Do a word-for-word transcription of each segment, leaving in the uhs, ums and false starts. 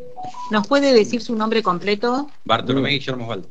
¿Nos puede decir su nombre completo? Bartolomé Guillermo Osvaldo.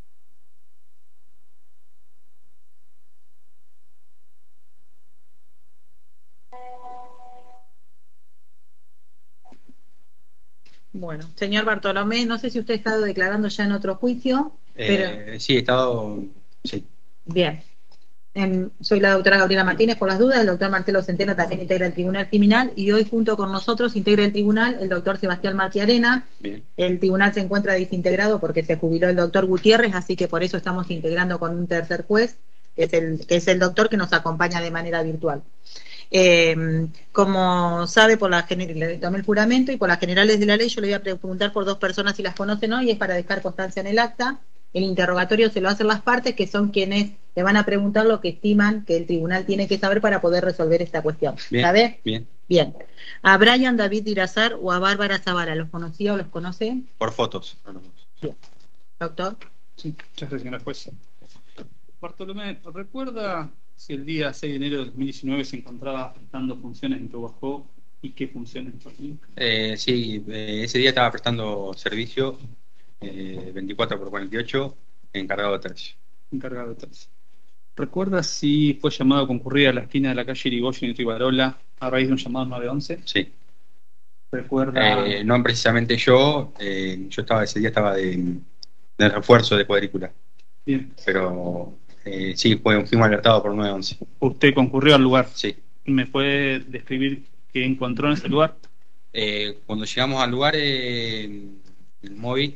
Bueno, señor Bartolomé, no sé si usted ha estado declarando ya en otro juicio, pero Eh, sí, he estado... Sí. bien. Em, soy la doctora Gabriela Martínez, por las dudas. El doctor Marcelo Centeno también integra el Tribunal Criminal y hoy junto con nosotros integra el tribunal el doctor Sebastián Martiarena. Bien. El tribunal se encuentra desintegrado porque se jubiló el doctor Gutiérrez, así que por eso estamos integrando con un tercer juez, que es el, que es el doctor que nos acompaña de manera virtual. Eh, como sabe, por la le tomé el juramento y por las generales de la ley yo le voy a preguntar por dos personas si las conocen hoy, es para dejar constancia en el acta. El interrogatorio se lo hacen las partes, que son quienes le van a preguntar lo que estiman que el tribunal tiene que saber para poder resolver esta cuestión. Bien. ¿Sabe? Bien. Bien. A Brian David Irazar o a Bárbara Zavala, ¿los conocía o los conoce? Por fotos. Bien. Doctor. Sí, muchas gracias, señora jueza. Bartolomé, ¿recuerda si el día seis de enero de dos mil diecinueve se encontraba prestando funciones en Tobajó y qué funciones? Eh, sí, eh, ese día estaba prestando servicio eh, veinticuatro por cuarenta y ocho, encargado de tercio. Encargado de tercio. ¿Recuerda si fue llamado a concurrir a la esquina de la calle Irigoyen y Rivarola a raíz de un llamado nueve once? Sí. ¿Recuerda? Eh, no precisamente yo, eh, yo estaba ese día estaba de, de refuerzo de cuadrícula. Bien. Pero eh, sí, fue, fuimos alertados por nueve once. ¿Usted concurrió al lugar? Sí. ¿Me puede describir qué encontró en ese lugar? Eh, cuando llegamos al lugar, eh, el móvil,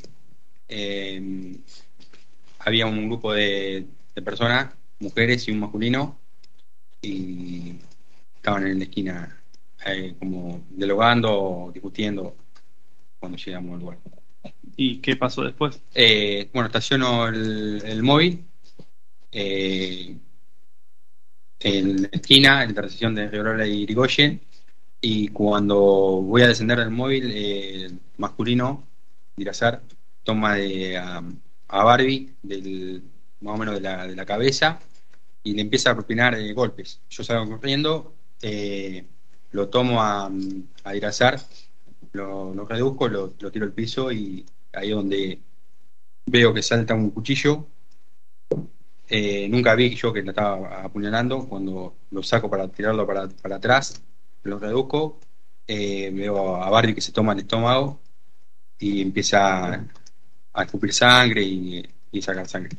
eh, había un grupo de, de personas, mujeres y un masculino, y estaban en la esquina eh, como dialogando, discutiendo cuando llegamos al lugar. ¿Y qué pasó después? Eh, bueno, estaciono el, el móvil eh, en la esquina, en la intersección de Rivarola y Irigoyen, y cuando voy a descender del móvil, eh, el masculino, Irazar, toma de, a, a Barbie del, más o menos de la, de la cabeza y le empieza a propinar eh, golpes. Yo salgo corriendo, eh, lo tomo a, a Irazar, lo, lo reduzco, lo, lo tiro al piso y ahí es donde veo que salta un cuchillo. Eh, nunca vi yo que lo estaba apuñalando. Cuando lo saco para tirarlo para, para atrás, lo reduzco, eh, veo a Barbie que se toma el estómago y empieza a, a escupir sangre y, y sacar sangre.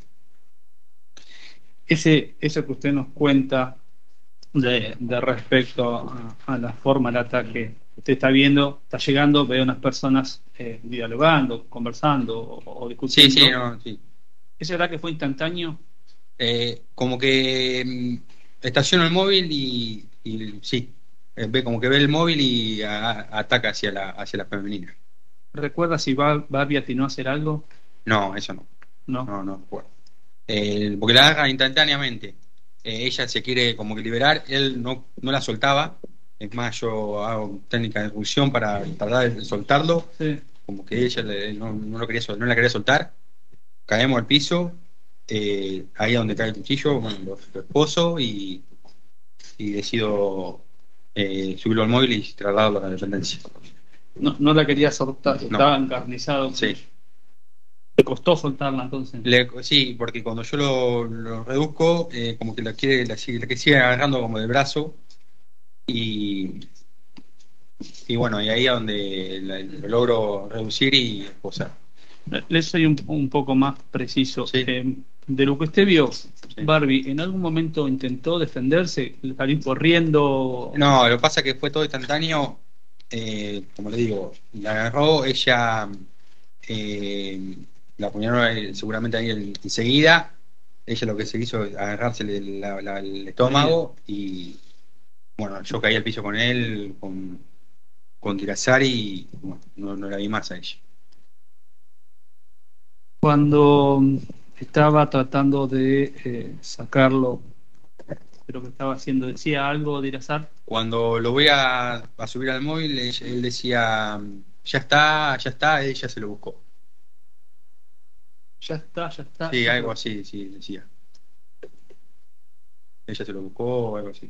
Ese, eso que usted nos cuenta de, de respecto a, a la forma del ataque, usted está viendo, está llegando, ve a unas personas eh, dialogando, conversando o, o Sí, discutiendo. sí, no, sí. ¿Ese ataque fue instantáneo? Eh, como que mm, estaciono el móvil y, y sí, eh, ve como que ve el móvil y a- ataca hacia la, hacia la femenina. ¿Recuerda si Bar- Barbie atinó a hacer algo? No, eso no. No. No, no recuerdo. Eh, porque la agarra instantáneamente. Eh, ella se quiere como que liberar, él no, no la soltaba. Es más, yo hago técnica de ejecución para tratar de soltarlo. Sí. Como que ella le- no, no lo quería, sol- no la quería soltar. Caemos al piso, eh, ahí es donde cae el cuchillo, bueno, lo, lo esposo y, y decido eh, subirlo al móvil y trasladarlo a la dependencia. No, no la quería soltar, No. estaba encarnizado. Sí. ¿Le costó soltarla entonces? Le- sí, porque cuando yo lo, lo reduzco, eh, como que la quiere, la, sigue- la que sigue agarrando como del brazo y, y bueno, y ahí es donde la- lo logro reducir y esposar. Le soy un, un poco más preciso. Sí. Eh, de lo que usted vio, Barbie, ¿en algún momento intentó defenderse, salir corriendo? No, lo que pasa es que fue todo instantáneo, eh, como le digo, la agarró, ella eh, la apuñaló eh, seguramente ahí en- enseguida, ella lo que se hizo es agarrarse el, la- la- el estómago y bueno, yo caí al piso con él, con, con Tirazar y bueno, no, no la vi más a ella. Cuando estaba tratando de eh, sacarlo de lo que estaba haciendo, ¿decía algo de Irazar? Cuando lo voy a, a subir al móvil, él, él decía, ya está, ya está, ella se lo buscó. Ya está, ya está. Sí, algo así, sí, decía. Ella se lo buscó o algo así.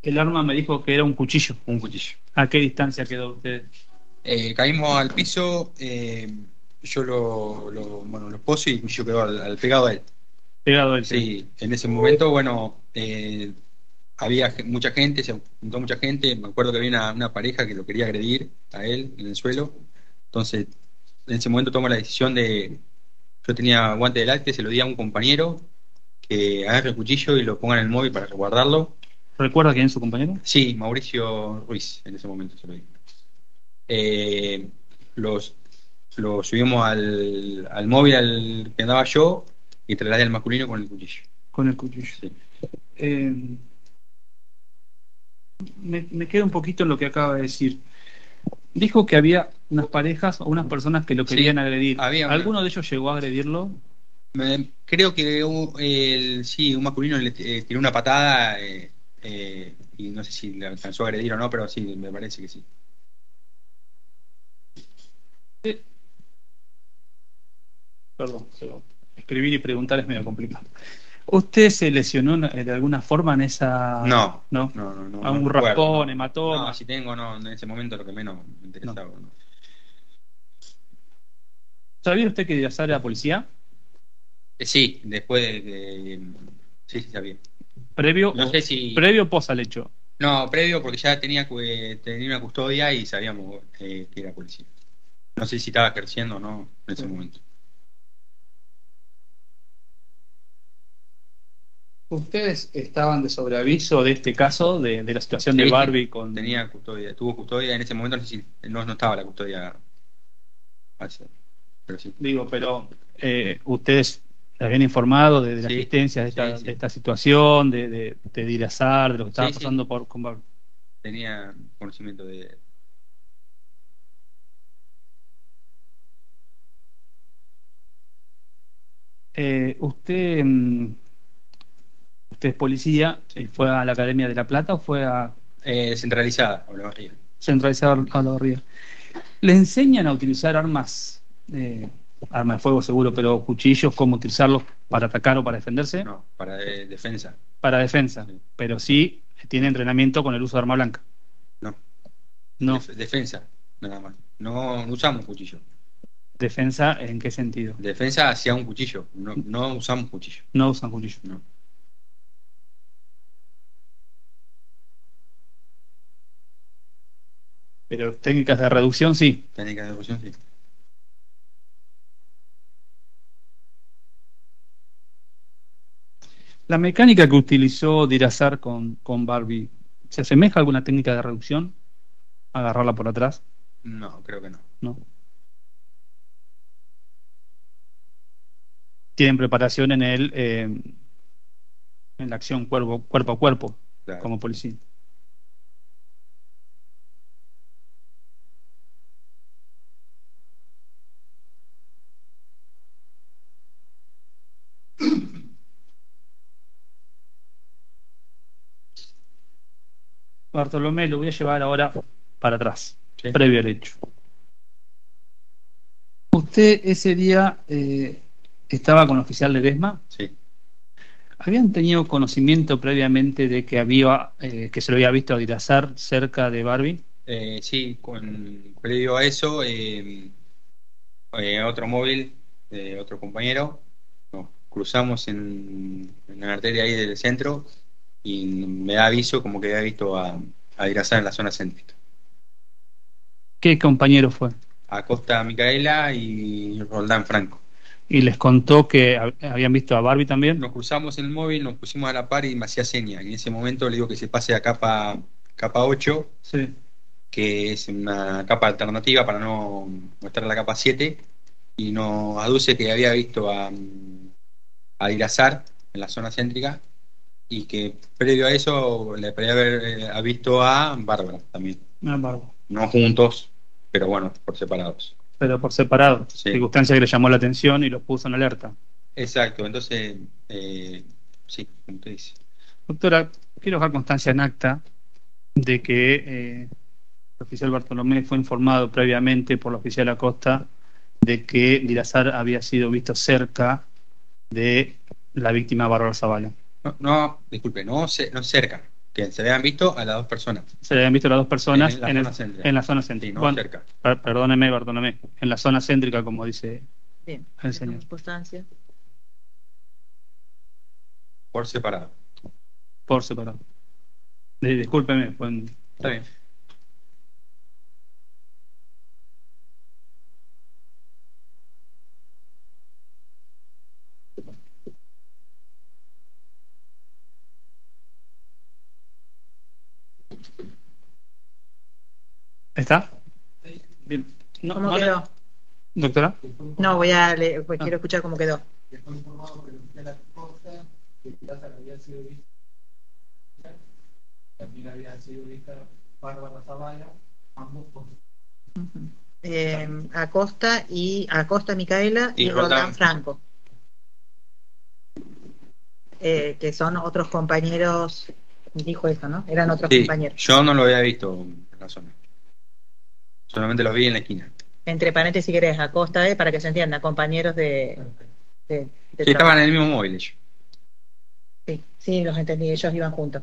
El arma me dijo que era un cuchillo. Un cuchillo. ¿A qué distancia quedó usted? Eh, caímos al piso, eh, yo lo, lo, bueno, lo poso y el cuchillo quedó al, al pegado a él. Pegado a él. Sí, en ese momento, bueno, eh, había ge- mucha gente, se juntó mucha gente. Me acuerdo que había una, una pareja que lo quería agredir a él en el suelo. Entonces, en ese momento tomo la decisión de. Yo tenía guante de látex, se lo di a un compañero que agarre el cuchillo y lo ponga en el móvil para resguardarlo. ¿Recuerda quién es su compañero? Sí, Mauricio Ruiz, en ese momento se lo di. Eh, los, lo subimos al, al móvil al que andaba yo y trasladé al masculino con el cuchillo. Con el cuchillo. Sí. Eh, me, me quedo un poquito en lo que acaba de decir. Dijo que había unas parejas o unas personas que lo Sí, querían agredir. había una- ¿Alguno de ellos llegó a agredirlo? Me- creo que un- el, sí, un masculino le eh, tiró una patada eh, eh, y no sé si le alcanzó a agredir o no, pero sí, me parece que sí. Eh, Perdón, pero escribir y preguntar es medio complicado. ¿Usted se lesionó en- de alguna forma en esa...? No, ¿No? no, no, no. ¿A un no recuerdo, raspón, no. hematoma? No, si tengo, no, en ese momento lo que menos me interesaba. No. ¿Sabía usted que Díaz era policía? Eh, sí, después de, de- sí, sí, sabía. ¿Previo, No o, sé si. previo o post al hecho? No, previo, porque ya tenía, que- tenía una custodia y sabíamos eh, que era policía. No sé si estaba ejerciendo o no en ese Sí. momento. ¿Ustedes estaban de sobreaviso de este caso, de, de la situación Sí, de sí, Barbie con... tenía custodia, tuvo custodia en ese momento, no sé si no, no estaba la custodia, hace- pero sí. Digo, pero eh, ustedes habían informado de, de la Sí, existencia de esta, sí, sí. de esta situación, de, de, de Díaz, de lo que estaba Sí, sí. pasando por, con Barbie. Tenía conocimiento de. Eh, usted, mm, usted es policía, Sí. ¿fue a la Academia de La Plata o fue a Eh, descentralizada, hablaba arriba. centralizar a la Río? ¿Le enseñan a utilizar armas, eh, armas de fuego seguro, pero cuchillos, cómo utilizarlos para atacar o para defenderse? No, para de- defensa, Para defensa, Sí. pero sí tiene entrenamiento con el uso de arma blanca. no. No, Def- defensa, nada más. No, no usamos cuchillo. defensa, ¿en qué sentido? Defensa hacia un cuchillo, no, no usamos cuchillo. No usan cuchillo. No. Pero técnicas de reducción sí. Técnica de ejecución, sí. La mecánica que utilizó Dirazar con, con Barbie, ¿se asemeja a alguna técnica de reducción? Agarrarla por atrás, No, creo que no. ¿no? Tienen preparación en el eh, en la acción cuerpo, cuerpo a cuerpo, Claro. como policía. Bartolomé, lo voy a llevar ahora para atrás, Sí. previo al hecho. Usted ese día eh, estaba con el oficial de Desma. Sí. ¿Habían tenido conocimiento previamente de que había eh, que se lo había visto a Dirazar cerca de Barbie? Eh, sí, con, previo a eso, eh, eh, otro móvil de otro compañero, nos cruzamos en, en la arteria ahí del centro y me da aviso como que había visto a, a Irazar en la zona céntrica. ¿Qué compañero fue? Acosta Micaela y Roldán Franco. Y les contó que hab- habían visto a Barbie también. Nos cruzamos en el móvil, nos pusimos a la par y me hacía seña. Y en ese momento le digo que se pase a capa, capa ocho, Sí. que es una capa alternativa para no mostrar la capa siete, y nos aduce que había visto a, a Irazar en la zona céntrica y que previo a eso le podía haber eh, ha visto a Bárbara también. Ah, Barbie. No juntos, pero bueno, por separados. Pero por separado. Sí. Circunstancia que le llamó la atención y los puso en alerta. Exacto, entonces, eh, sí, como usted dice. Doctora, quiero dejar constancia en acta de que eh, el oficial Bartolomé fue informado previamente por el oficial Acosta de que Dirazar había sido visto cerca de la víctima Bárbara Zavala. No, no, disculpe, no, ce- no cerca, Que se habían visto a las dos personas. Se habían visto las dos personas En la en, zona el- céntrica. en la zona céntrica. Sí, no Bueno, cerca. per- perdóneme, perdóneme. En la zona céntrica, como dice Bien, el señor. dejamos constancia. Por separado. Por separado. Di- Discúlpeme. fue- Está bien. ¿Está? Bien. No, ¿Cómo no le- quedó? Doctora. No, voy a leer, pues Ah. quiero escuchar cómo quedó. que fue informado por el oficial de la costa que Lázaro había sido vista, también había sido vista Bárbara Zavala, ambos por Ujú. Eh, Acosta y Acosta Micaela y, Y Roldán Roldán. Franco, eh, que son otros compañeros, dijo eso, ¿no? Eran otros Sí, compañeros. yo no lo había visto en la zona. Solamente los vi en la esquina. Entre paréntesis, si querés, Acosta, eh, para que se entienda, compañeros de, de, de Sí, trabajo. estaban en el mismo móvil ellos. Sí, sí, los entendí, ellos iban juntos.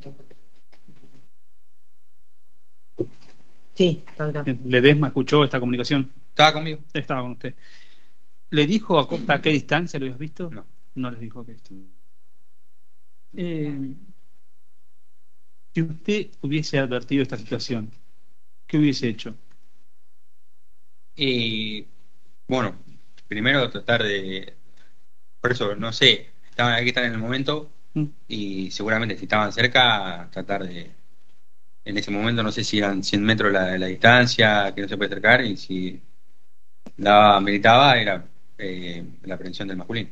Sí, doctor. Ledesma escuchó esta comunicación. ¿Estaba conmigo? Estaba con usted. ¿Le dijo a, Costa a qué distancia lo habías visto? No. No les dijo a qué distancia. Eh, si usted hubiese advertido esta situación, ¿qué hubiese hecho? Y bueno, primero tratar de. Por eso, no sé, estaban aquí están en el momento ¿Mm? y seguramente si estaban cerca, tratar de. En ese momento no sé si eran cien metros la, la distancia, que no se puede acercar, y si la militaba era eh, la aprehensión del masculino.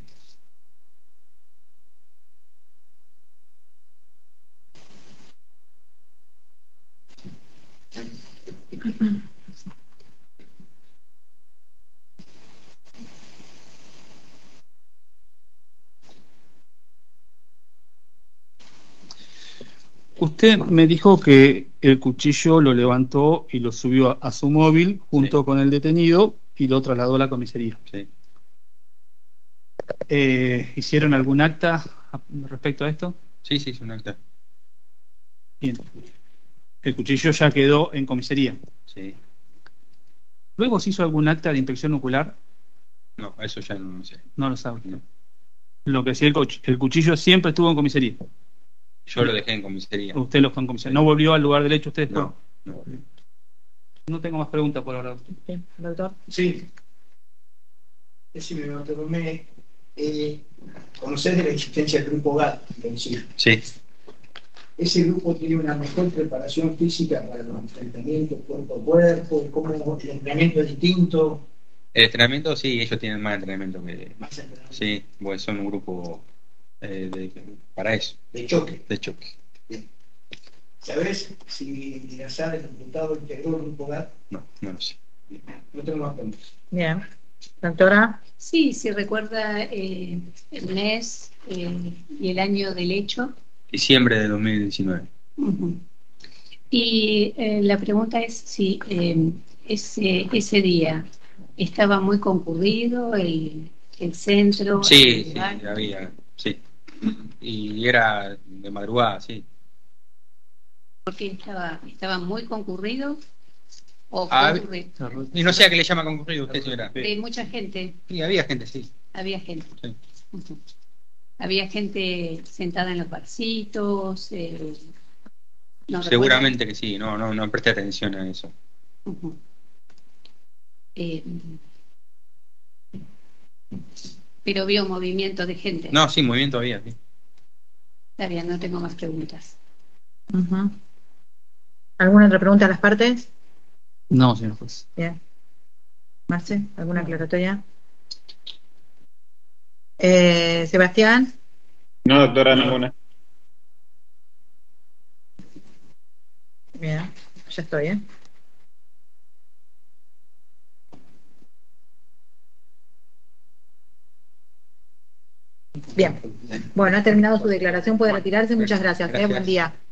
Usted me dijo que el cuchillo lo levantó y lo subió a, a su móvil junto Sí. con el detenido y lo trasladó a la comisaría. Sí. Eh, ¿Hicieron algún acta a- respecto a esto? Sí, sí, es un acta. Bien. El cuchillo ya quedó en comisaría. Sí. ¿Luego se hizo algún acta de inspección ocular? No, eso ya no lo sé. No lo sabe. No. Lo que sí, el, cuch- el cuchillo siempre estuvo en comisaría. Yo lo dejé en comisaría. Usted lo fue en comisaría. ¿No volvió al lugar del hecho usted después? No, no. No tengo más preguntas por ahora. Sí, doctor. Sí. Decime, doctor Romé, eh, conocés de la existencia del grupo G A T, en sí. Sí. Ese grupo tiene una mejor preparación física para los enfrentamientos cuerpo a cuerpo, cómo el entrenamiento es distinto, El entrenamiento, sí, ellos tienen más entrenamiento que. más entrenamiento Sí, porque son un grupo eh, de- para eso, de choque. de choque. ¿Sabés si Dinazar, el diputado, integró el grupo G A T? No, no lo sé. No tengo más preguntas. Bien. Doctora. Sí, si recuerda eh, el mes eh, y el año del hecho. Diciembre de dos mil diecinueve. Ujú. Y eh, la pregunta es si eh, ese, ese día estaba muy concurrido el, el centro. Sí, el sí, lugar. había, sí. Y era de madrugada, sí. Porque estaba, estaba muy concurrido o Ah, concurrido. Y no sé a qué le llama concurrido usted, señora. De mucha gente, Sí, había gente, sí. había gente. Sí. Ujú. Había gente sentada en los barcitos. Eh, ¿no Seguramente que sí, no, no, no presté atención a eso. recuerda? Ujú. Eh, pero vio movimiento de gente. No, sí, movimiento había, sí. Está bien, no tengo más preguntas. Ujú. ¿Alguna otra pregunta a las partes? No, señor juez. Bien. Marce, ¿alguna aclaratoria? Eh, Sebastián. No, doctora, ninguna. Bien, ya estoy, ¿eh? Bien. Bueno, ha terminado su declaración, puede retirarse. Muchas gracias. ¿eh? Gracias. Buen día.